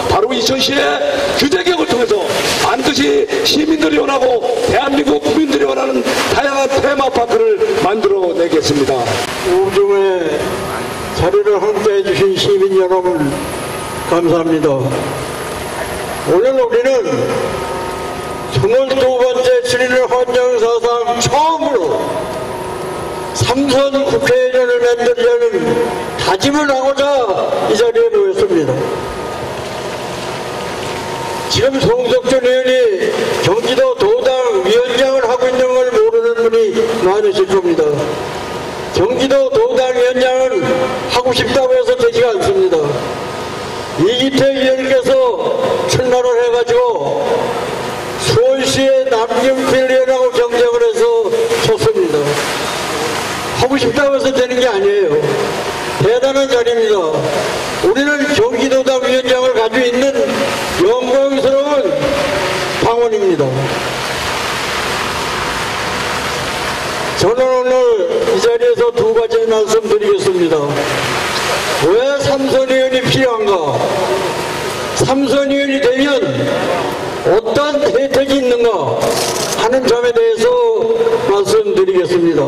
바로 이천시의 규제개혁을 통해서 반드시 시민들이 원하고 대한민국 국민들이 원하는 다양한 테마파크를 만들어내겠습니다. 우중의 자리를 함께해 주신 시민 여러분 감사합니다. 오늘 우리는 22번째 7.1 헌정사상 처음으로 삼선 국회의원을 만들자는 다짐을 하고자 이 자리에 모였습니다. 지금 송석준 의원이 경기도 도당 위원장을 하고 있는 걸 모르는 분이 많으실 겁니다. 경기도 도당 위원장은 하고 싶다고 해서 되지가 않습니다. 이기태 의원께서 출마를 해가지고 수원시의 남경필 의원하고 경쟁을 해서 졌습니다. 하고 싶다고 해서 되는 게 아니에요. 대단한 자리입니다. 우리는 경기도당 위원장을 가지고 있는 영광스러운 당원입니다. 저는 오늘 이 자리에서 두 가지 말씀드리겠습니다. 왜 삼선 의원이 필요한가? 삼선 의원이 되면 어떤 혜택이 있는가 하는 점에 대해서 말씀드리겠습니다.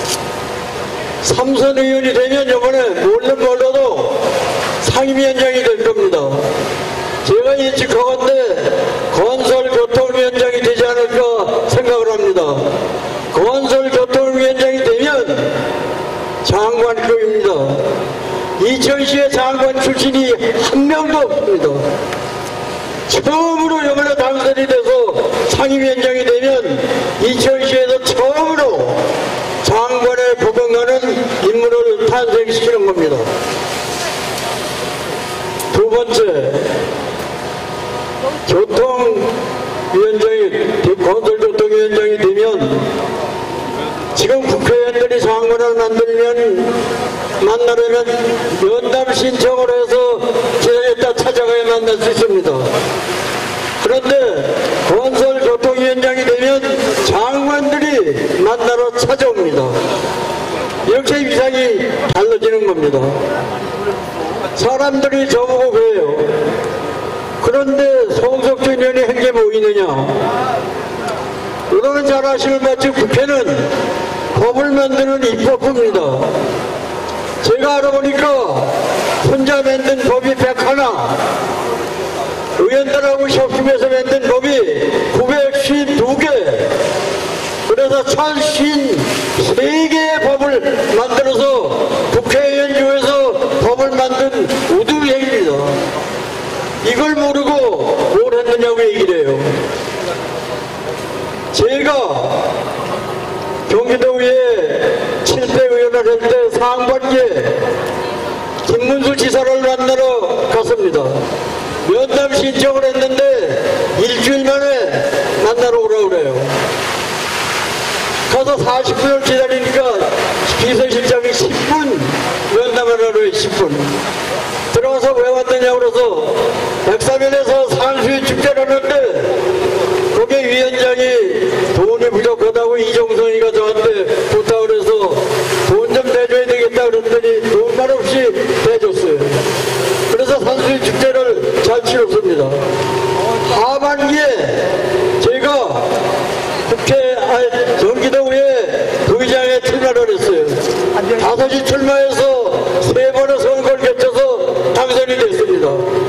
삼선 의원이 되면 이번에 몰라도 상임위원장이 될 겁니다. 제가 예측하건대 건설교통위원장이 되지 않을까 생각을 합니다. 건설교통위원장이 되면 장관급입니다. 이천시의 장관 출신이 한 명도 없습니다. 처음으로 이번에 당선이 돼서 상임위원장이 되면 이천시에서 처음으로 장관에 부응하는 인물을 탄생시키는 겁니다. 두 번째, 건설교통위원장이 되면 지금 국회의원들이 장관을 만나려면 면담 신청을 해서 기다렸다 찾아가야 만날 수 있습니다. 그런데 건설교통위원장이 되면 장관들이 만나러 찾아옵니다. 이렇게 위상이 달라지는 겁니다. 사람들이 저보고 그래요. 그런데 송석준 의원이 한 게 뭐 있느냐? 여러분 잘 아시는 마치 국회는 법을 만드는 입법부입니다. 제가 알아보니까 혼자 만든 법이 101, 의원들하고 협심해서 만든 법이 952개, 그래서 1053개의 법을 만들어서 국회의원 중에서 법을 만든 우두행입니다. 이걸 모르고 뭘 했느냐고 얘기를 해요. 제가 경기도의회 7대 의원을 할 때 상반기에 김문수 지사를 만나러 갔습니다. 면담 신청을 했는데 일주일 만에 만나러 오라고 그래요. 가서 40분을 기다리니까 비서실장이 10분 면담하라고 해요. 10분. 들어가서 왜 왔느냐고 그래서 백사면에서 산수유 축제를 하는데 거기 위원장이 돈이 부족하다고 이종선이가 저한테 부탁을 해서 돈 좀 대줘야 되겠다 그랬더니 돈만 없이 대줬어요. 그래서 산수유 축제를 잘 치렀습니다. 하반기에 제가 경기도의회 부의장에 출마를 했어요. 5시 출마해서 3번의 선거를 거쳐서 당선이 됐습니다.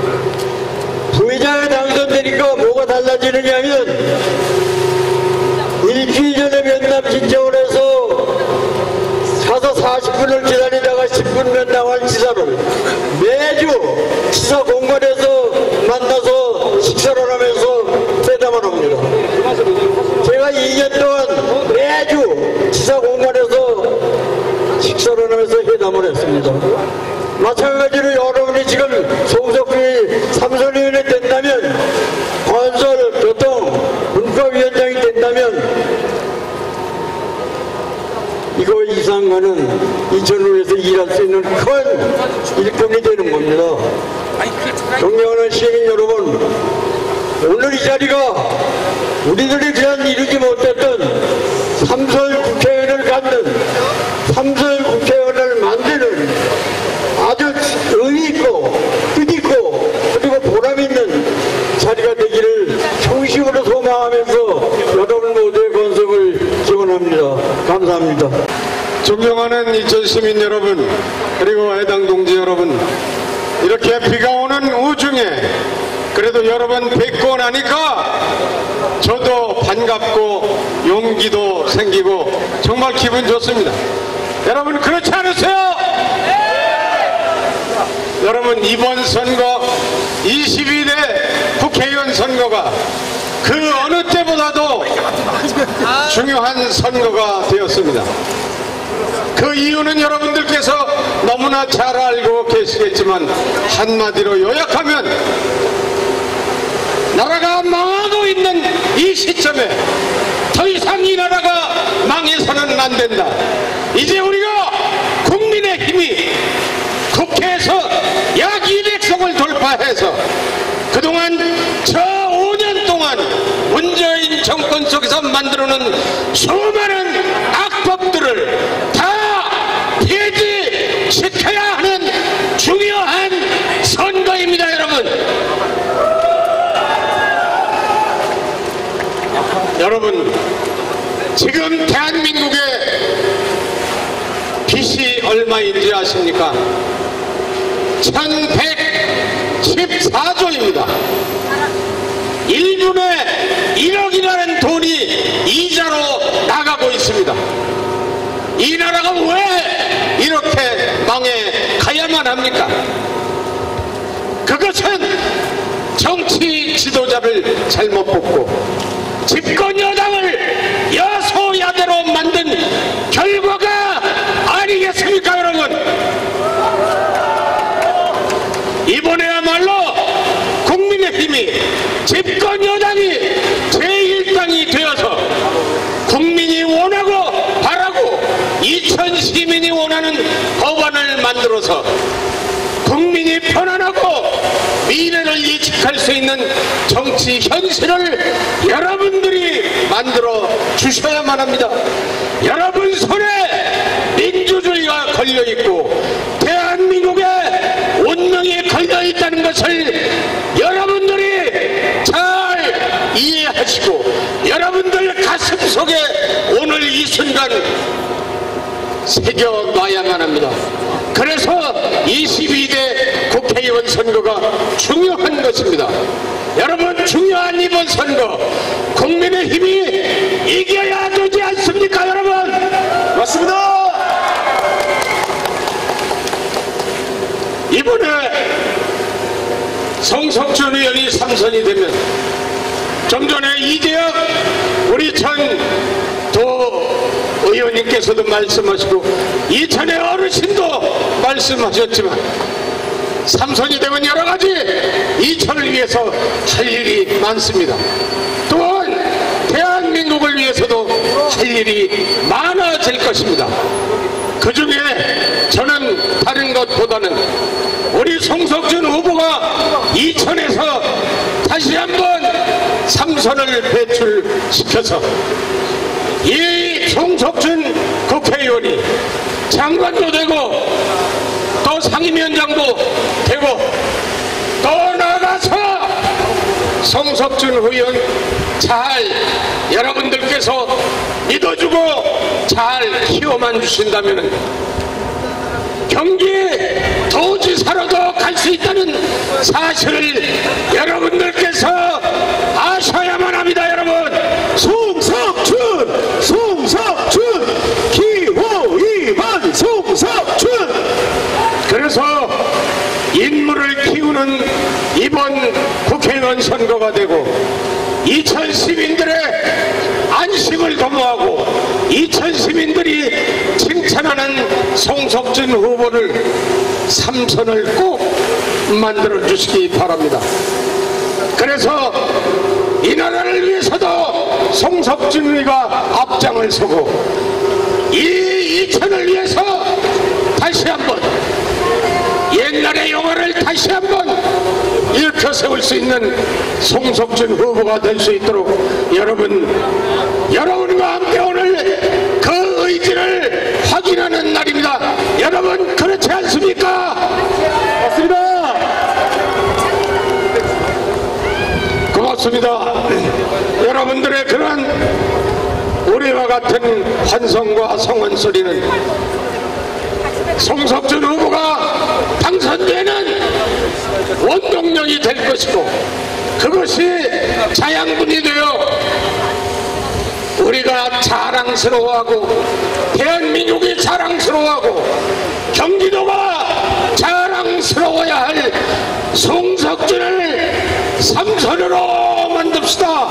부의장에 당선되니까 뭐가 달라지느냐 하면 일주일 전에 면담 신청을 해서 가서 40분을 기다리다가 10분 면담한 지사를 매주 지사 공간에서 만나서 식사를 하면서 회담을 합니다. 제가 2년 동안 매주 지사 공간에서 식사를 하면서 회담을 했습니다. 마찬가지로 여러분이 지금 송석준이 삼선위원이 된다면 건설, 교통, 문과위원장이 된다면 이거 이상과는 이천으로에서 일할 수 있는 큰 일꾼이 되는 겁니다. 존경하는 시민 여러분, 오늘 이 자리가 우리들이 그냥 이루지 못했던 삼선 국회의원을 갖는, 삼선 국회의원을 만드는 아주 의미있고 뜻있고 그리고 보람있는 존경하는 이천 시민 여러분, 그리고 해당 동지 여러분, 이렇게 비가 오는 오중에 그래도 여러 번 뵙고 나니까 저도 반갑고 용기도 생기고 정말 기분 좋습니다. 여러분 그렇지 않으세요? 여러분 이번 선거 22대 국회의원 선거가 그 어느 때보다도 중요한 선거가 되었습니다. 그 이유는 여러분들께서 너무나 잘 알고 계시겠지만 한마디로 요약하면 나라가 망하고 있는 이 시점에 더 이상 이 나라가 망해서는 안 된다. 이제 우리가 국민의힘이 국회에서 약 200석을 돌파해서 그동안 저 5년 동안 문재인 정권 속에서 만들어놓은 수많은 악법들을 다 폐지시켜야 하는 중요한 선거입니다. 여러분 지금 대한민국의 빚이 얼마인지 아십니까? 1114조입니다. 1분에 1억이라는 돈이 이자로 나가고 있습니다. 이 나라가 왜 이렇게 망해 가야만 합니까? 그것은 정치 지도자를 잘못 뽑고 집권 여당을 여소야대로 만든 결과가 아니겠습니까, 여러분? 이번에야말로 국민의힘이 집권 여당이 제1당이 되어서 국민이 원하고 바라고 이천 시민이 원하는 법안을 만들어서 국민이 편안하고 미래를 예측할 수 있는 정치 현실을 여러분들이 만들어 주셔야만 합니다. 여러분 손에 민주주의가 걸려있고 대한민국의 운명이 걸려있다는 것을 여러분들이 잘 이해하시고 여러분들 가슴 속에 오늘 이 순간 새겨놔야만 합니다. 그래서 22대 국회의원 선거가 중요한 것입니다. 여러분 중요한 이번 선거 국민의힘이 이겨야 되지 않습니까, 여러분? 맞습니다. 이번에 송석준 의원이 3선이 되면 좀 전에 이재혁 우리 의원님께서도 말씀하시고 이천의 어르신도 말씀하셨지만 3선이 되면 여러가지 이천을 위해서 할 일이 많습니다. 또한 대한민국을 위해서도 할 일이 많아질 것입니다. 그 중에 저는 다른 것보다는 우리 송석준 후보가 이천에서 다시 한번 3선을 배출시켜서 이 송석준 국회의원이 장관도 되고 또 상임위원장도 되고 또 나가서 송석준 의원 잘 여러분들께서 믿어주고 잘 키워만 주신다면 경기 도지사로도 갈 수 있다는 사실을 여러분들께서 아셔야만 합니다. 여러분 송석준 기호 2번 송석준. 그래서 인물을 키우는 이번 국회의원 선거가 되고 이천 시민들의 안심을 도모하고 이천 시민들이 칭찬하는 송석준 후보를 3선을 꼭 만들어 주시기 바랍니다. 그래서 이 나라를 위해서도 송석준 의가 앞장을 서고 이 이천을 위해서 다시 한번 옛날의 영화를 다시 한번 일으켜 세울 수 있는 송석준 후보가 될 수 있도록 여러분과 함께 오늘 그 의지를 확인하는 날입니다. 여러분 그렇지 않습니까? 맞습니다. 고맙습니다. 여러분들의 그런 우리와 같은 환성과 성원 소리는 송석준 후보가 당선되는 원동력이 될 것이고, 그것이 자양분이 되어 우리가 자랑스러워하고 대한민국이 자랑스러워하고 경기도가 자랑스러워야 할 송석준을 삼선으로 만듭시다.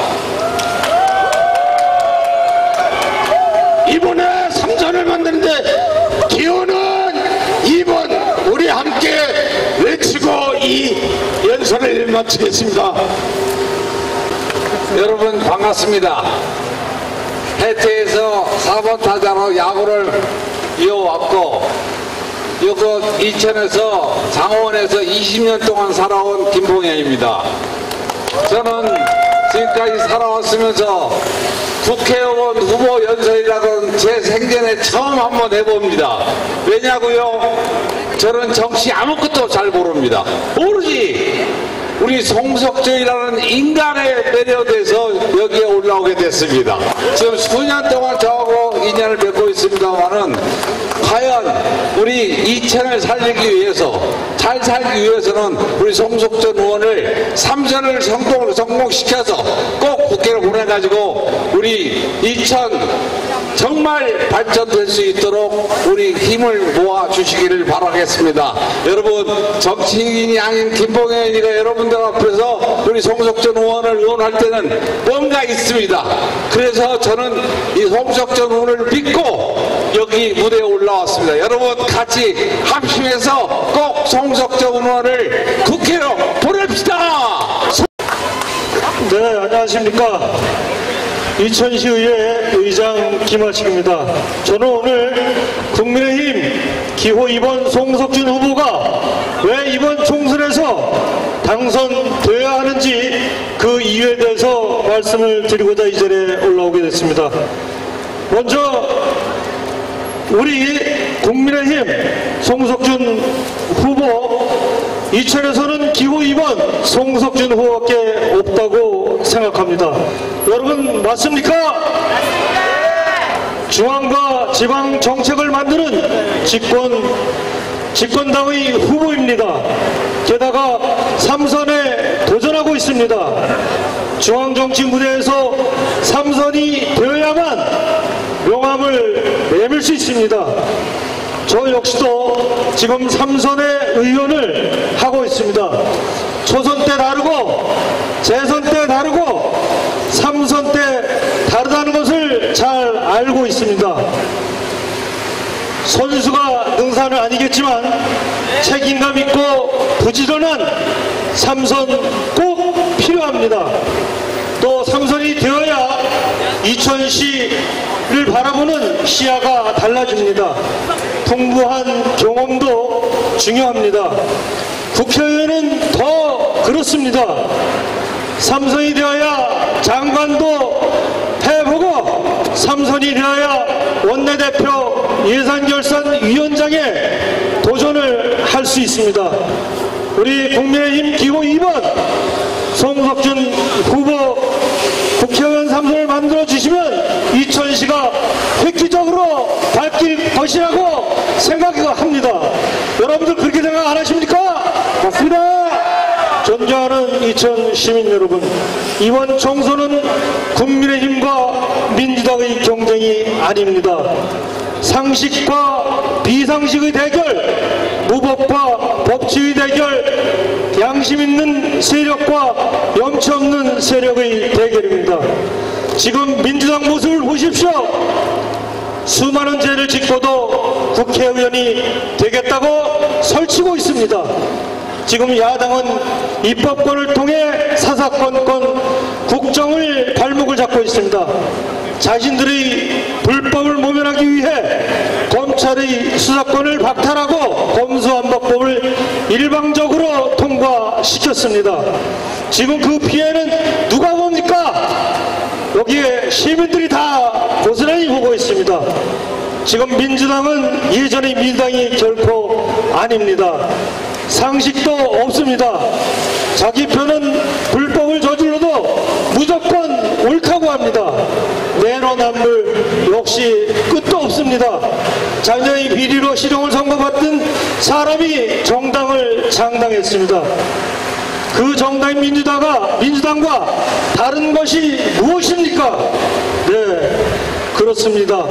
이번에 삼선을 만드는데 기호는 2번 우리 함께 외치고 이 연설을 마치겠습니다. 여러분 반갑습니다. 해태에서 4번 타자로 야구를 이어왔고, 이곳 이천에서 장원에서 20년 동안 살아온 김봉현입니다. 저는 지금까지 살아왔으면서 국회의원 후보 연설이라고는 제 생전에 처음 한번 해봅니다. 왜냐고요? 저는 정치 아무것도 잘 모릅니다. 모르지. 우리 송석준이라는 인간에 매료돼서 여기에 올라오게 됐습니다. 지금 수년 동안 저하고 인연을 맺고 있습니다만은, 과연 우리 이천을 살리기 위해서, 잘 살기 위해서는 우리 송석준 의원을 삼선을 성공시켜서 꼭 국회로 보내가지고 우리 이천 정말 발전될 수 있도록 우리 힘을 모아 주시기를 바라겠습니다. 여러분, 정치인이 아닌 김봉현이가 여러분들 앞에서 우리 송석준 의원을 응원할 때는 뭔가 있습니다. 그래서 저는 이 송석준 의원을 믿고 여기 무대에 올라왔습니다. 여러분 같이 합심해서 꼭 송석준 의원을 국회로 보냅시다. 네, 안녕하십니까. 이천시의회 의장 김하식입니다. 저는 오늘 국민의힘 기호 2번 송석준 후보가 왜 이번 총선에서 당선되어야 하는지 그 이유에 대해서 말씀을 드리고자 이 자리에 올라오게 됐습니다. 먼저 우리 국민의힘 송석준 후보, 이천에서는 기호 2번 송석준 후보밖에 없다고 생각합니다. 여러분 맞습니까? 중앙과 지방 정책을 만드는 집권당의 후보입니다. 게다가 삼선에 도전하고 있습니다. 중앙정치 무대에서 삼선이 되어야만 명함을 내밀 수 있습니다. 저 역시도 지금 삼선의 의원을 하고 있습니다. 초선 때 다르고 재선 때 다르고 삼선 때 다르다는 것을 잘 알고 있습니다. 선수가 능사는 아니겠지만 책임감 있고 부지런한 삼선 꼭 필요합니다. 또 삼선이 되어야 이천시를 바라보는 시야가 달라집니다. 풍부한 경험도 중요합니다. 국회의원은 더 그렇습니다. 삼선이 되어야 장관도 해보고 삼선이 되어야 원내대표 예산결산위원장에 도전을 할 수 있습니다. 우리 국민의힘 기호 2번 송석준 후보 국회의원 삼선을 만들어주시면 이천시가 획기적으로 바뀔 것이라고 생각합니다. 여러분들 그렇게 생각 안 하십니까? 맞습니다. 존경하는 이천 시민 여러분, 이번 총선은 국민의힘과 민주당의 경쟁이 아닙니다. 상식과 비상식의 대결, 무법과 법치의 대결, 양심 있는 세력과 염치 없는 세력의 대결입니다. 지금 민주당 모습을 보십시오. 수많은 죄를 짓고도 국회의원이 되겠다고 설치고 있습니다. 지금 야당은 입법권을 통해 사사건건 국정을 발목을 잡고 있습니다. 자신들의 불법을 모면하기 위해 검찰의 수사권을 박탈하고 검수완박법을 일방적으로 통과시켰습니다. 지금 그 피해는 누가 봅니까? 여기에 시민들이 다 고스란히 보고 있습니다. 지금 민주당은 예전의 민주당이 결코 아닙니다. 상식도 없습니다. 자기 편은 불법을 저질러도 무조건 옳다고 합니다. 내놓은 내로남불 역시 끝도 없습니다. 자녀의 비리로 실형을 선고받던 사람이 정당을 창당했습니다. 그 정당인 민주당과 다른 것이 무엇입니까? 네, 그렇습니다.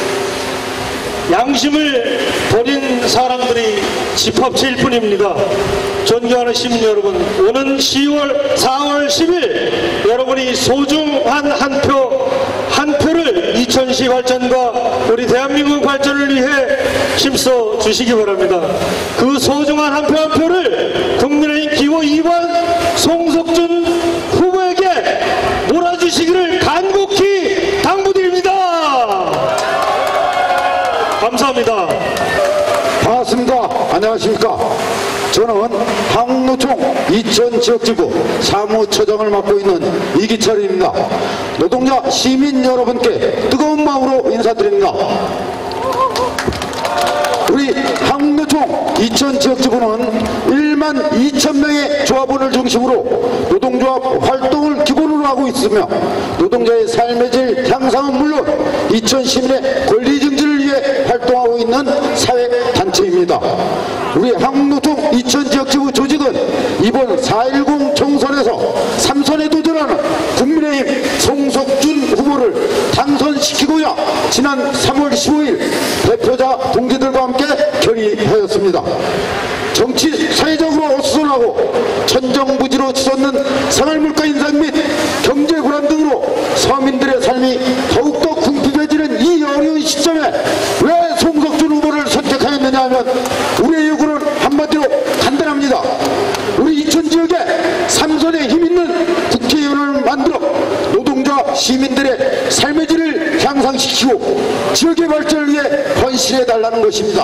양심을 버린 사람들이 집합체일 뿐입니다. 존경하는 시민 여러분, 오는 4월 10일 여러분이 소중한 한 표를 이천시 발전과 우리 대한민국 발전을 위해 힘써 주시기 바랍니다. 그 소중한 한 표를 국민의힘 기호 2번 송석준 후보에게 몰아주시기를 간곡히 당부드립니다. 감사합니다. 반갑습니다. 안녕하십니까. 저는 한국노총 이천지역지구 사무처장을 맡고 있는 이기철입니다. 노동자 시민 여러분께 뜨거운 마음으로 인사드립니다. 우리 한국노총 이천지역지구는 1만 2천 명의 조합원을 중심으로 노동조합 활동을 기본으로 하고 있으며 노동자의 삶의 질 향상은 물론 이천 시민의 권리 증진을 위해 활동하고 있는 사회단체입니다. 우리 한국노총 이천지역지구 조직은 이번 4.10 총선에서 3선에 도전하는 국민의힘 송석준 후보를 당선시키고야 지난 3월 15일 대표자 동지들과 함께 결의하였습니다. 정치 사회적으로 어수선하고 천정부지로 치솟는 생활물가 인상 및 경제 불안 등으로 서민들의 삶이 더욱더 궁핍해지는 이 어려운 시점에 왜 송석준 후보를 선택하였느냐 하면 우리의 요구는 한마디로 간단합니다. 우리 이천지역에 3선에 힘있는 국회의원을 만들어 노동자 시민들의 삶의 질을 향상시키고 지역의 발전을 위해 헌신해달라는 것입니다.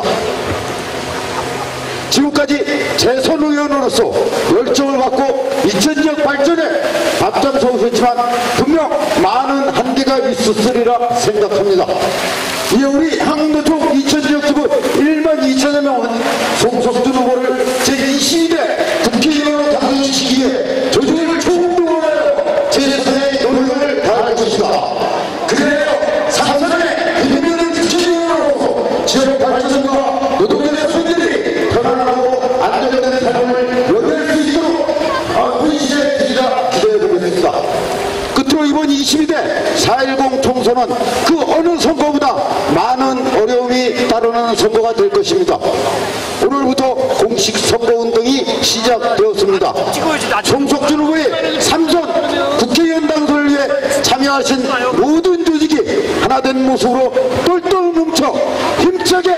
지금까지 재선 의원으로서 열정을 갖고 이천지역 발전에 앞장서 오셨지만 분명 많은 한계가 있었으리라 생각합니다. 이 우리 한국노총 이천지역지구 1만 2천여 명은 송석준 후보를 제22대 국회의원으로 당선시키기에 조직을 총동원하여 재선의 노력을 다할 것이다. 그래야 3선에 힘있는 국회의원으로서 지역 발전과 노동자의 손들이 편안하고 안정된 삶을 연결할 수 있도록 헌신해 주시라 기대해보겠습니다. 끝으로 이번 22대 4.10 총선은 그 어느 선거보다 많은 어려움이 따르는 선거가 될 것입니다. 오늘부터 공식 선거운동이 시작되었습니다. 송석준 후보의 3선 국회의원 당선을 위해 참여하신 모든 조직이 하나된 모습으로 똘똘 뭉쳐 힘차게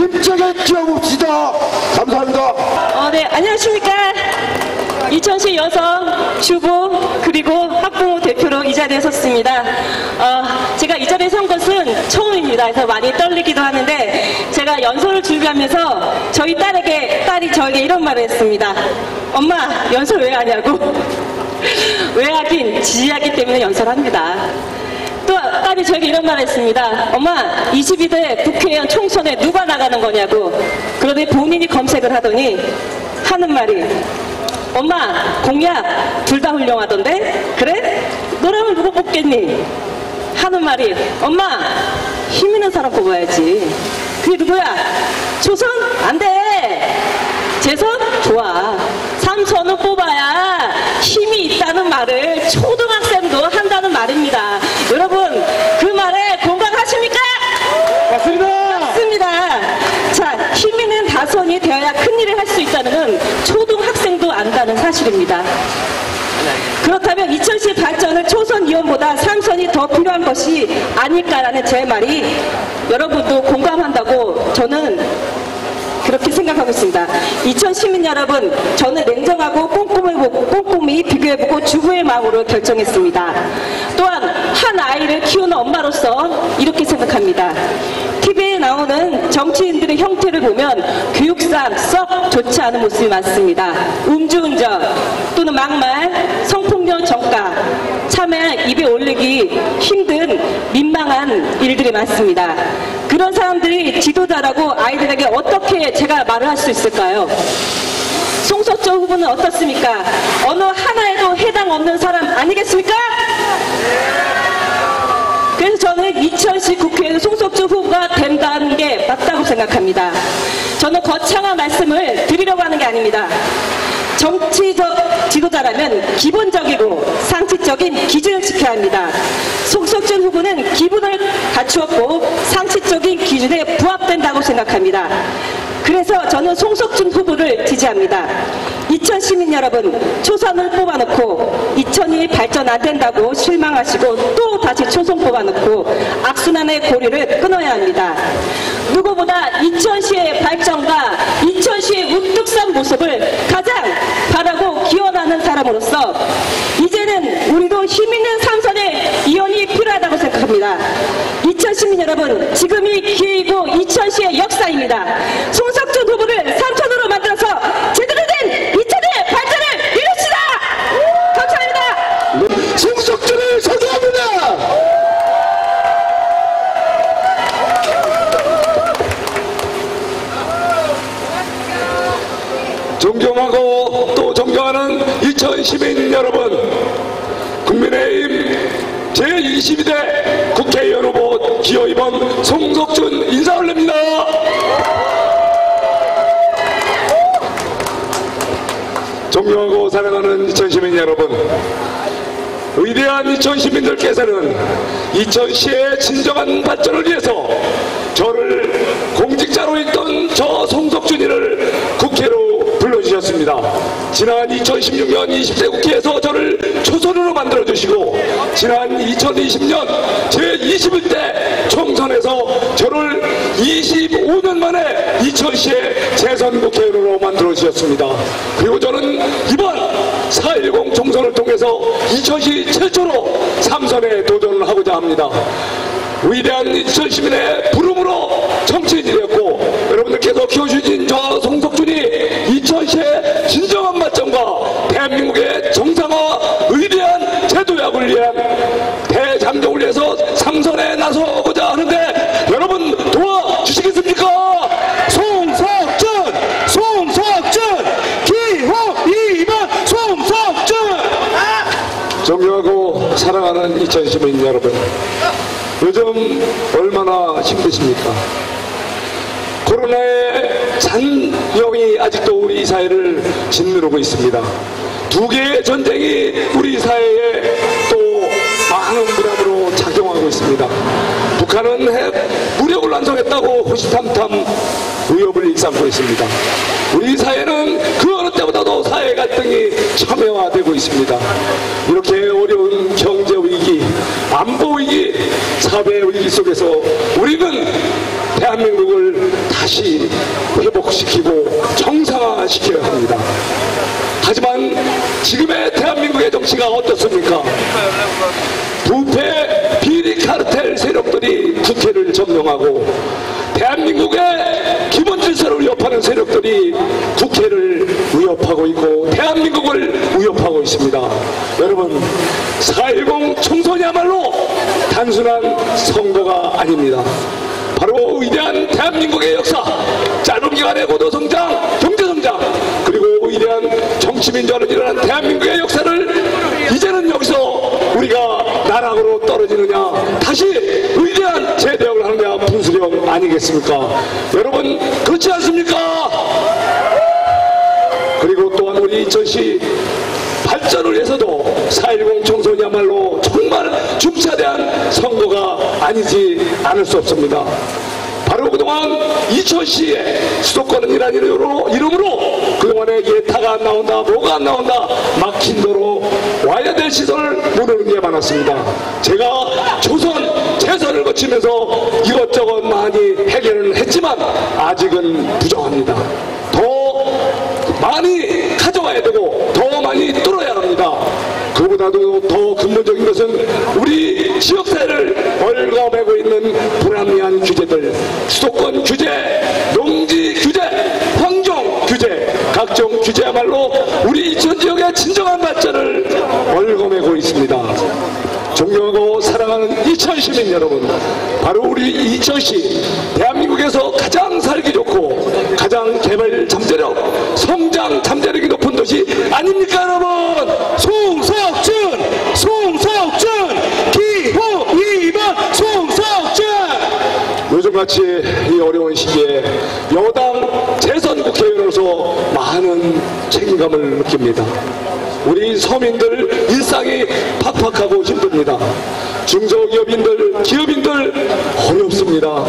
뛰어봅시다. 감사합니다. 네, 안녕하십니까. 이천시 여성, 주부, 그리고 학부모 대표로 이 자리에 섰습니다. 제가 이 자리에 선 것은 처음입니다. 그래서 많이 떨리기도 하는데 제가 연설을 준비하면서 저희 딸이 저에게 이런 말을 했습니다. 엄마, 연설 왜 하냐고. 왜 하긴 지지하기 때문에 연설합니다. 또 딸이 저에게 이런 말을 했습니다. 엄마, 22대 국회의원 총선에 누가 나가는 거냐고. 그러더니 본인이 검색을 하더니 하는 말이 엄마, 공약 둘 다 훌륭하던데? 그래? 너라면 누구 뽑겠니? 하는 말이 엄마, 힘 있는 사람 뽑아야지. 그게 누구야? 초선? 안 돼. 재선? 좋아. 3선은 뽑아야 힘이 있다는 말을 초등학생도 한다는 말입니다. 여러분, 그 말에 공감하십니까? 맞습니다. 맞습니다. 자, 힘 있는 다선이 되어야 큰일을 할 수 있다는 건 초등학생도 안다는 사실입니다. 그렇다면 이천시 발전을 초선 이원보다 3선이 더 필요한 것이 아닐까라는 제 말이 여러분도 공감한다고 저는 그렇게 생각하고 있습니다. 이천 시민 여러분, 저는 냉정하고 꼼꼼히 비교해보고 주부의 마음으로 결정했습니다. 또한 한 아이를 키우는 엄마로서 이렇게 생각합니다. TV에 나오는 정치인들의 형태를 보면 교육상 썩 좋지 않은 모습이 많습니다. 음주운전 또는 막말, 성폭력 전가, 참에 입에 올리기 힘든 민망한 일들이 많습니다. 그런 사람들이 지도자라고 아이들에게 어떻게 제가 말을 할 수 있을까요? 송석준 후보는 어떻습니까? 어느 하나에도 해당 없는 사람 아니겠습니까? 그래서 저는 2010 국회에서 송석준 후보가 된다는 게 맞다고 생각합니다. 저는 거창한 말씀을 드리려고 하는 게 아닙니다. 정치적 지도자라면 기본적이고 상식적인 기준을 지켜야 합니다. 송석준 후보는 기본을 갖추었고 상식적인 기준에 부합된다고 생각합니다. 그래서 저는 송석준 후보를 지지합니다. 2000시민 여러분, 초선을 뽑아놓고 2002 발전 안 된다고 실망하시고 또 다시 초선 뽑아놓고 악순환의 고리를 끊어야 합니다. 누구보다 2000시의 발전과 2000시의 우뚝선 모습을 가장 바라고 기원하는 사람으로서 이제는 우리도 힘있는 삼선의 이원이 필요하다고 생각합니다. 2000시민 여러분, 지금이 기회이고 2000시의 역사입니다. 송석준 후보를 삼선으로 만들어서 제대로 된 2000의 발전을 이룹시다. 감사합니다. 송석준을 소개합니다. 존경하고 또 존경하는 2000시민 여러분, 국민의힘 제22대 국회의원 후보 기호이번 송석준 인사 올립니다. 존경하고 사랑하는 2000시민 여러분, 위대한 2000시민들께서는 2000시의 진정한 발전을 위해서 저를 공직자로 있던 저 송석준이를 국회로 불러주셨습니다. 지난 2016년 20대 국회에서 저를 초선으로 만들어주시고 지난 2020년 제21대 총선에서 저를 25년 만에 2000시의 재선 국회의원으로 만들어주셨습니다. 그리고 저는 이번 4.10 총선을 통해서 2000시 최초로 3선에 도전을 하고자 합니다. 위대한 2000시민의 부름으로 정치인이 되었고 여러분들께서 키워주신 저 송석준이 2000시의 진정한 발전과 대한민국의 정상화 위대한 제도약을 위한 대장정을 위해서 3선에 나서고자 하는데 여러분 도와주시겠습니까? 송석준 기호 2번 송석준. 존경하고 사랑하는 2000시민 여러분, 요즘 얼마나 힘드십니까? 코로나의 잔영이 아직도 우리 사회를 짓누르고 있습니다. 두 개의 전쟁이 우리 사회에 또 많은 부담으로 작용하고 있습니다. 북한은 핵 무력을 완성했다고 호시탐탐 위협을 일삼고 있습니다. 우리 사회는 그 어느 때보다도 사회 갈등이 첨예화되고 있습니다. 이렇게 어려운 경제 위기, 안보 위기, 사회 위기 속에서 우리는 대한민국을 다시 회복시키고 정상화시켜야 합니다. 하지만 지금의 대한민국의 정치가 어떻습니까? 부패 비리 카르텔 세력들이 국회를 점령하고 대한민국의 기본 질서를 위협하는 세력들이 국회를 위협하고 있고 대한민국을 위협하고 있습니다. 여러분, 4.10 총선이야말로 단순한 선거가 아닙니다. 바로 위대한 대한민국의 역사, 짧은 기간의 고도성장, 경제성장, 그리고 위대한 정치민주화를 일어난 대한민국의 역사를 이제는 여기서 우리가 나락으로 떨어지느냐, 다시 위대한 재대역을 하느냐 분수령 아니겠습니까? 여러분, 그렇지 않습니까? 그리고 또한 우리 2000시 발전을 위해서도 4.10 총선이야말로 정말 중차대한 선거가 아니지 않을 수 없습니다. 바로 그동안 2000시에 수도권이라는 이름으로 그동안에 예타가 안 나온다, 뭐가 안 나온다, 막힌 도로, 와야 될 시설을 무너는 게 많았습니다. 제가 조선, 재선을 거치면서 이것저것 많이 해결을 했지만 아직은 부족합니다. 더 많이 가져와야 되고 더 많이 뚫어야 합니다. 그보다도 더 근본적인 것은 우리 지역사회를 얽어매고 있는 불합리한 규제들, 수도권 규제, 농지 규제, 환경 규제, 각종 규제야말로 우리 이천 지역의 진정한 발전을 얽어매고 있습니다. 존경하고 사랑하는 2000시민 여러분, 바로 우리 2000시, 대한민국에서 가장 살기 좋고 가장 개발 잠재력, 성장 잠재력이 높은 도시 아닙니까 여러분? 송석준 기호 2번 이같이 이 어려운 시기에 여당 재선 국회의원으로서 많은 책임감을 느낍니다. 우리 서민들 일상이 팍팍하고 힘듭니다. 중소기업인들, 기업인들 어렵습니다.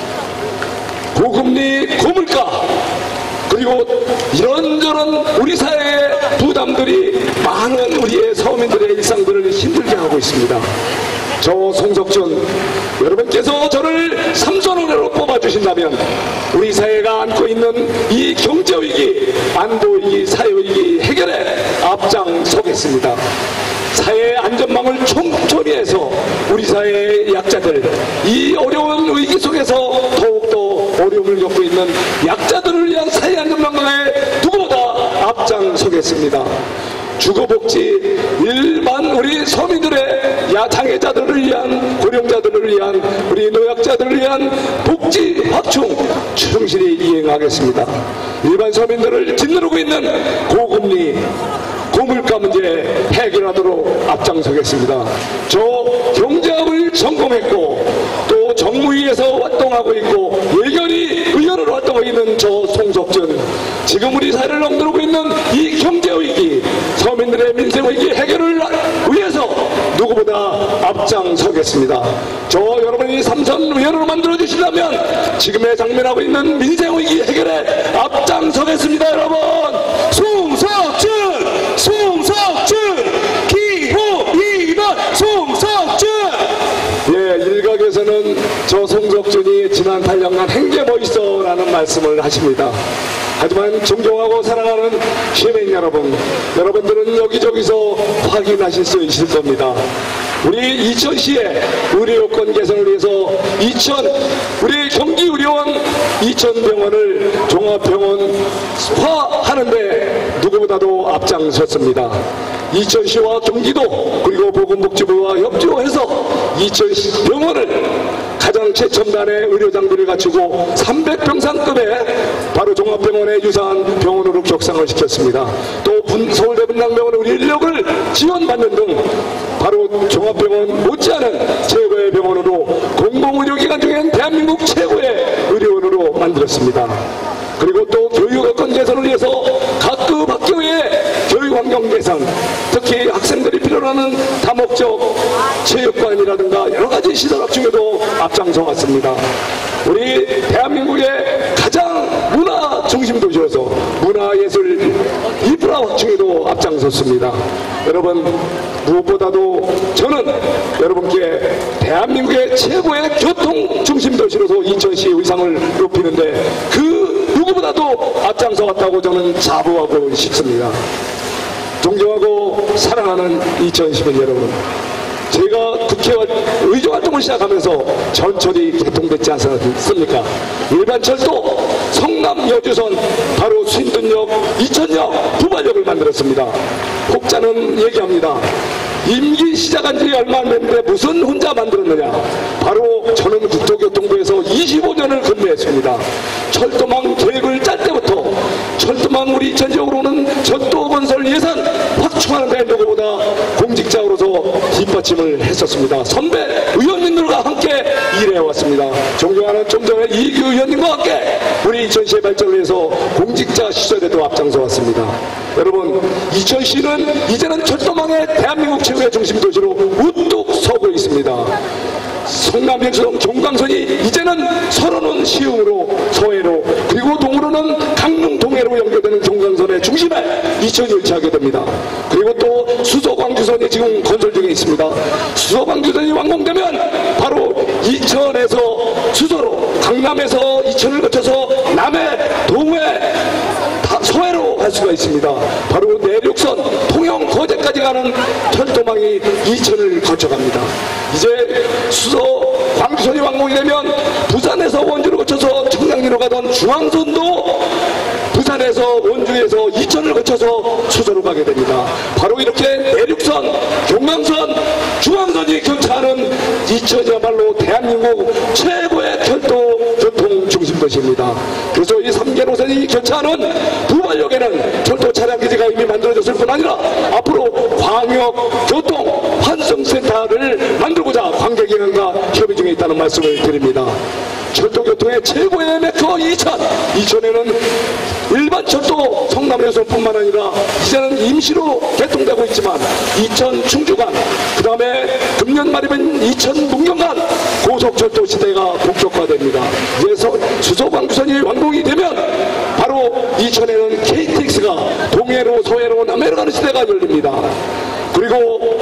고금리, 고물가, 그리고 이런저런 우리 사회의 부담들이 많은 우리의 서민들의 일상들을 힘들게 하고 있습니다. 저 송석준 여러분께서 저를 삼선원으로 뽑아주신다면 우리 사회가 안고 있는 이 경제위기, 안보위기, 사회위기 해결에 앞장서겠습니다. 사회의 안전망을 촘촘히 해서 우리 사회의 약자들, 이 어려운 위기 속에서 더욱더 어려움을 겪고 있는 약자들을 위한 사회 안전망에 누구보다 앞장서겠습니다. 주거복지, 일반 우리 서민들의 장애자들을 위한, 고령자들을 위한, 우리 노약자들을 위한 복지 확충 충실히 이행하겠습니다. 일반 서민들을 짓누르고 있는 고금리, 고물가 문제 해결하도록 앞장서겠습니다. 저 경제학을 전공했고 또 정무위에서 활동하고 있고 예결위 의원으로 활동하고 있는 저 송석준, 지금 우리 사회를 엉두르고 있는 이 경제위기, 서민들의 민생위기 해결을 위해서 누구보다 앞장서겠습니다. 저 여러분이 삼선 의원으로 만들어주시려면 지금의 장면하고 있는 민생위기 해결에 앞장서겠습니다. 여러분, 송석준! 송석준! 기호 2번 송석준! 예, 일각에서는 저 송석준이 지난 8년간 행제 멋있어 라는 말씀을 하십니다. 하지만 존경하고 사랑하는 시민 여러분, 여러분들은 여기저기서 확인하실 수 있을 겁니다. 우리 이천시의 의료요건 개선을 위해서 우리 경기의료원 이천병원을 종합병원화하는데 누구보다도 앞장섰습니다. 이천시와 경기도 그리고 보건복지부와 협조해서 이천시 병원을 가장 최첨단의 의료장비를 갖추고 300병상급의 바로 종합병원에 유사한 병원으로 격상을 시켰습니다. 또 서울대 분당병원의 우리 인력을 지원받는 등 바로 종합병원 못지않은 최고의 병원으로 공공의료기관 중엔 대한민국 최고의 의료원으로 만들었습니다. 그리고 또 교육여건 개선을 위해서 각급 학교의 교육환경 개선, 특히 학생들이 필요로 하는 다목적 체육관이라든가 여러가지 시설 확충에도 앞장서 왔습니다. 우리 대한민국의 가장 문화 중심 도시여서 문화예술 인프라 확충에도 앞장섰습니다. 여러분, 무엇보다도 저는 여러분께 대한민국의 최고의 교통 중심 도시로서 인천시 의상을 높이는데 그 누구보다도 앞장서 왔다고 저는 자부하고 싶습니다. 존경하고 사랑하는 이천 시민 여러분, 제가 국회의원 의정활동을 시작하면서 전철이 개통됐지 않습니까? 일반철도, 성남 여주선, 바로 신분역, 이천역, 두발역을 만들었습니다. 혹자는 얘기합니다. 임기 시작한 지 얼마 안 됐는데 무슨 혼자 만들었느냐. 바로 저는 국토교통부에서 25년을 근무했습니다. 철도망 계획을 짤 때부터 철도망 우리 전적으로는 철도 건설 예산 확충하는 데 누구보다 공직자로서 뒷받침을 했었습니다. 선배 의원님들과 함께 일해왔습니다. 존경하는 좀 전에 이규 의원님과 함께 우리 이천시의 발전을 위해서 공직자 시절에도 앞장서 왔습니다. 여러분, 이천시는 이제는 철도망의 대한민국 최고의 중심 도시로 우뚝 서고 있습니다. 성남역에서 종강선이 이제는 서로는 시흥으로, 서해로, 그리고 동으로는 강릉 동해로 연결되는 종강선의 중심에 이천이 위치하게 됩니다. 그리고 또 수서광주선이 지금 건설 중에 있습니다. 수서광주선이 완공되면 바로 이천에서 수서로, 강남에서 이천을 거쳐서 남해, 동해, 서해로 갈 수가 있습니다. 바로 내륙선, 통영, 거제까지 가는 철도망이 이천을 거쳐갑니다. 이제 수서 광주선이 완공이 되면 부산에서 원주를 거쳐서 청량리로 가던 중앙선도 부산에서 원주에서 이천을 거쳐서 수서로 가게 됩니다. 바로 이렇게 내륙선, 경강선, 중앙선이 교차하는 이천이야말로 대한민국 최고의 철도 교통 중심 도시입니다. 그래서 이 3개 노선이 교차하는 두발역에는 철도 차량기지가 이미 만들어졌을 뿐 아니라 앞으로 광역 교통 환승센터를 만들고자 관계기관과 협의 중에 있다는 말씀을 드립니다. 철도교통의 최고의 메커 이천에는 일반 철도 성남에서뿐만 아니라 이제는 임시로 개통되고 있지만 이천 충주간, 그 다음에 금년 말이면 이천 문경간 고속철도 시대가 본격화됩니다. 이제 수서광주선이 완공이 되면 바로 이천에는 KTX가 동해로 서해로 남해로 가는 시대가 열립니다. 그리고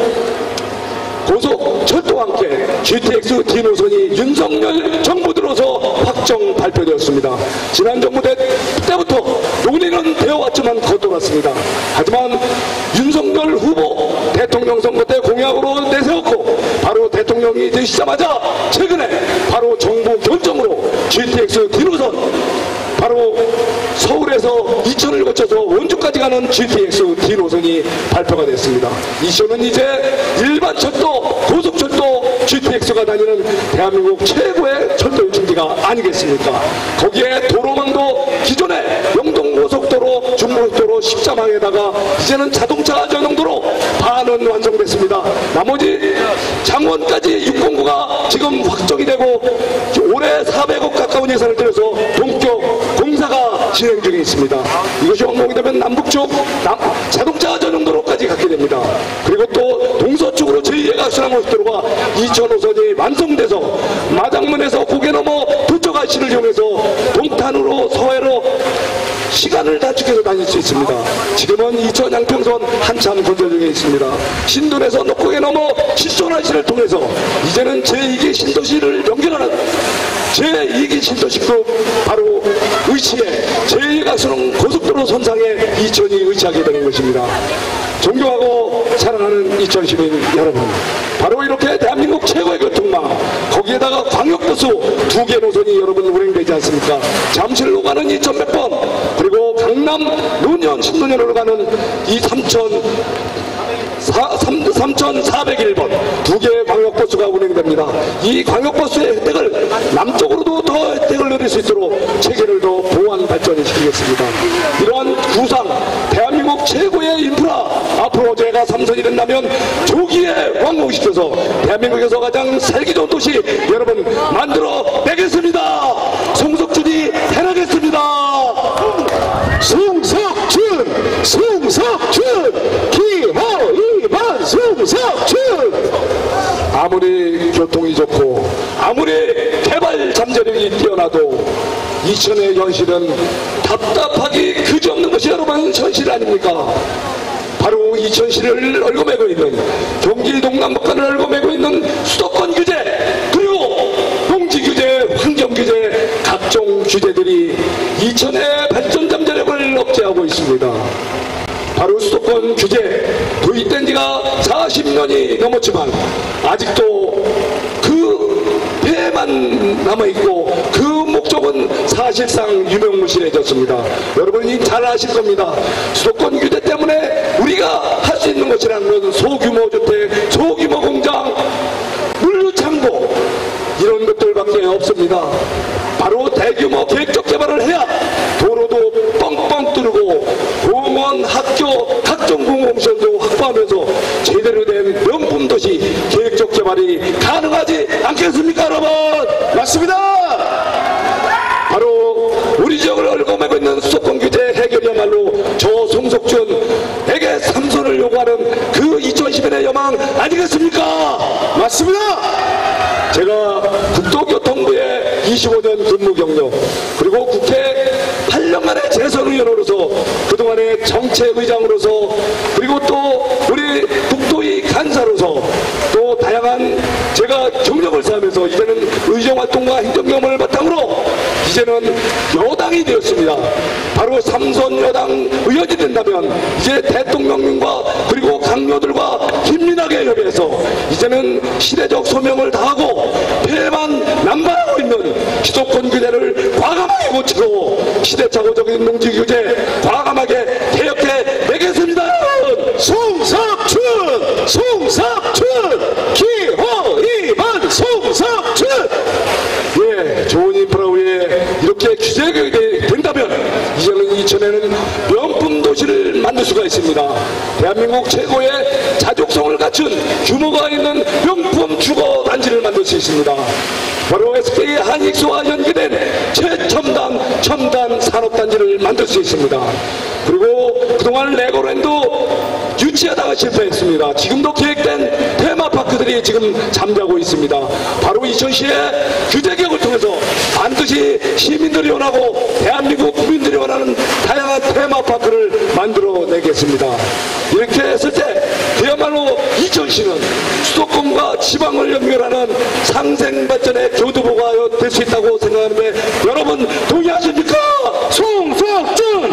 고속철도와 함께 GTX D 노선이 윤석열 정부 들어서 확정 발표되었습니다. 지난 정부 때부터 논의는 되어왔지만 거둬놨습니다. 하지만 윤석열 후보 대통령 선거 때 공약으로 내세웠고 바로 대통령이 되시자마자 최근에 바로 정부 결정으로 GTX D 노선 바로 서울에서 이천을 거쳐서 원주까지 가는 GTX D 노선이 발표가 됐습니다. 이천은 이제 일반 철도, 고속철도 GTX가 다니는 대한민국 최고의 철도 유충지가 아니겠습니까? 거기에 도로망도 기존의 영동고속도로, 중고속도로 14망에다가 이제는 자동차 전용도로 반은 완성됐습니다. 나머지 장원까지 609가 지금 확정이 되고 올해 400억 가까운 예산을 들여서 본격 공사가 진행 중에 있습니다. 이것이 완공이 되면 남북쪽 자동차 전용도로까지 갖게 됩니다. 그리고 또 동서쪽으로 제2의 가순환고속도로가 2,000호선이 완성돼서 마장문에서 고개 넘어 도처가시를 이용해서 동탄으로 서해로 시간을 단축해서 다닐 수 있습니다. 지금은 이천 양평선 한참 건설 중에 있습니다. 신돈에서 녹곡에 넘어 실손한시를 통해서 이제는 제2기 신도시를 연결하는 제2기 신도시급 바로 의치에 제2가수는 고속도로 선상에 이천이 의치하게 되는 것입니다. 존경하고 사랑하는 이천 시민 여러분, 바로 이렇게 대한민국 최고의 교통망, 거기에다가 광역버스 2개 노선이 여러분 운행되지 않습니까? 잠실로 가는 2천 몇 번, 그리고 강남 노년 신노년으로 가는 이 3,401번 2개의 광역버스가 운행됩니다. 이 광역버스의 혜택을 남쪽으로도 더 혜택을 누릴 수 있도록 체계를 더 보완 발전시키겠습니다. 이러한 구상, 대한민국 최고의 인프라, 앞으로 제가 3선이 된다면 조기에 완공시켜서 대한민국에서 가장 살기 좋은 도시 여러분 만들어 내겠습니다. 송석준이 해나겠습니다. 송석준 기호 2번 송석준. 아무리 교통이 좋고 아무리 개발 잠재력이 뛰어나도 이천의 현실은 답답하기 그지없는 것이 여러분 현실 아닙니까? 바로 이천시를 얽어매고 있는 경기 동남북한을 얽어매고 있는 수도권 규제, 그리고 농지 규제, 환경 규제, 각종 규제들이 이천의 발전 잠재력을 억제하고 있습니다. 바로 수도권 규제 도입된 지가 40년이 넘었지만 아직도 그 폐만 남아있고 그 목적은 사실상 유명무실해졌습니다. 여러분이 잘 아실 겁니다. 수도권 규제 때문에 우리가 할 수 있는 것이라는 건 소규모 주택, 소규모 공장, 물류창고 이런 것들밖에 없습니다. 바로 대규모 계획적 개발을 해야 도로도 뻥뻥 뚫고 공원, 학교, 각종 공공시설도 확보하면서 제대로 된 명품 도시 계획적 개발이 가능하지 않겠습니까, 여러분? 맞습니다. 바로 우리 지역을 얽어매고 있는 수도권 규제 해결이야말로 저 송석준에게 3선을 요구하는 그 2010년의 여망 아니겠습니까? 맞습니다. 제가 국토교통부의 25년 근무 경력, 그리고 국회 8년간의 재선의원으로서 그동안의 정책의장으로서, 그리고 또 우리 국토위 간사로서 또 다양한 제가 경력을 쌓으면서 이제는 의정활동과 행정경험을 바탕으로 이제는 여당이 되었습니다. 바로 3선 여당 의원이 된다면 이제 대통령님과 그리고 강요들과 긴밀하게 협의해서 이제는 시대적 소명을 다하고 폐만 남발하고 있는 수도권 규제를 과감하게 고치고 시대착오적인 농지 규제 과감하게 개혁해 내겠습니다. 송석준 기호 2번 송석준. 예, 좋은 인프라 위에 이렇게 규제가 된다면 이제는 이천에는 명품 도시 도시를 만들 수가 있습니다. 대한민국 최고의 자족성을 갖춘 규모가 있는 명품 주거단지를 만들 수 있습니다. 바로 SK 한익수와 연계된 최첨단 산업단지를 만들 수 있습니다. 그리고 그동안 레고랜드 유치하다가 실패했습니다. 지금도 계획된 테마파크들이 지금 잠자고 있습니다. 바로 이천시의 규제개혁을 통해서 반드시 시민들이 원하고 대한민국 국민들이 원하는 다양한 테마파크를 만들어내겠습니다. 이렇게 했을 때 그야말로 이천시는 수도권과 지방을 연결하는 상생발전의 교두보가 될 수 있다고 생각하는데 여러분 동의하십니까? 송석준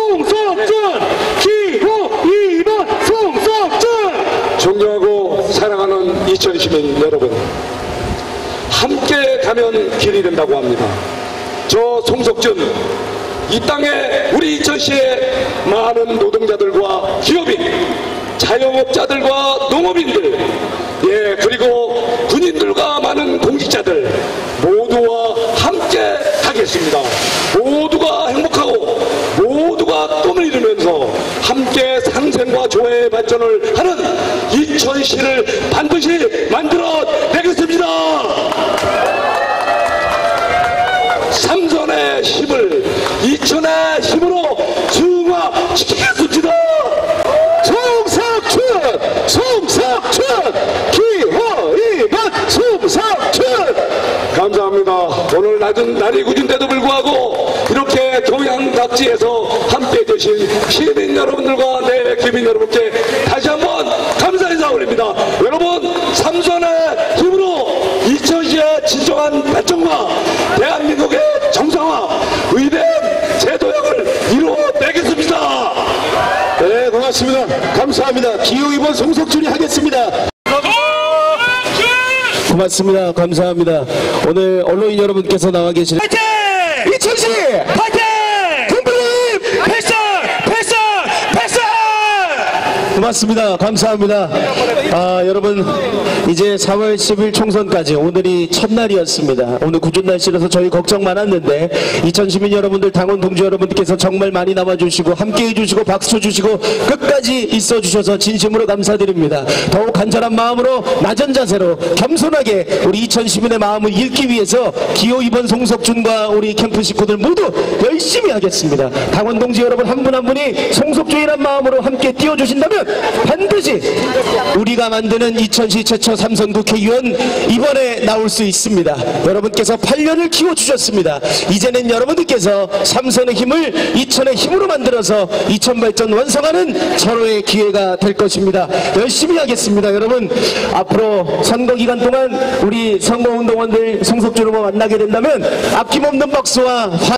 기호 2번 송석준. 존경하고 사랑하는 이천 시민 여러분, 함께 가면 길이 된다고 합니다. 저 송석준, 이 땅에 우리 이천시의 많은 노동자들과 기업인, 자영업자들과 농업인들, 그리고 군인들과 많은 공직자들 모두와 함께 하겠습니다. 모두가 행복하고 모두가 꿈을 이루면서 함께 상생과 조화의 발전을 하는 이천시를 반드시 만들어내겠습니다. 삼선의 힘을 이천의 힘으로 승화시키겠습니다. 송석준 기호 2번 송석준. 감사합니다. 오늘 낮은 날이 굳은데도 불구하고 이렇게 동양각지에서 함께해 주신 시민 여러분들과 내 기민 여러분께 다시 한번 감사 인사 올립니다. 여러분, 삼선의 힘으로 이천시의 진정한 발전과 대한민국의 정상화, 의된 제도역을 이루어내겠습니다. 네, 고맙습니다. 감사합니다. 기호 2번 송석준이 하겠습니다. 고맙습니다. 감사합니다. 오늘 언론인 여러분께서 나와 계시는 파이팅! 이천시 파이팅! 군부님 패션! 고맙습니다. 감사합니다. 여러분, 이제 4월 10일 총선까지 오늘이 첫날이었습니다. 오늘 궂은 날씨라서 저희 걱정 많았는데 이천 시민 여러분들, 당원 동지 여러분들께서 정말 많이 남아주시고 함께해 주시고 박수 주시고 끝까지 있어 주셔서 진심으로 감사드립니다. 더욱 간절한 마음으로 낮은 자세로 겸손하게 우리 이천 시민의 마음을 읽기 위해서 기호 2번 송석준과 우리 캠프 식구들 모두 열심히 하겠습니다. 당원 동지 여러분 한 분 한 분이 송석준이란 마음으로 함께 뛰어주신다면 반드시 우리가 만드는 이천시 최초 삼선 국회의원 이번에 나올 수 있습니다. 여러분께서 8년을 키워주셨습니다. 이제는 여러분들께서 삼선의 힘을 이천의 힘으로 만들어서 이천 발전 완성하는 서로의 기회가 될 것입니다. 열심히 하겠습니다. 여러분, 앞으로 선거 기간 동안 우리 선거운동원들 송석준 후보 만나게 된다면 아낌없는 박수와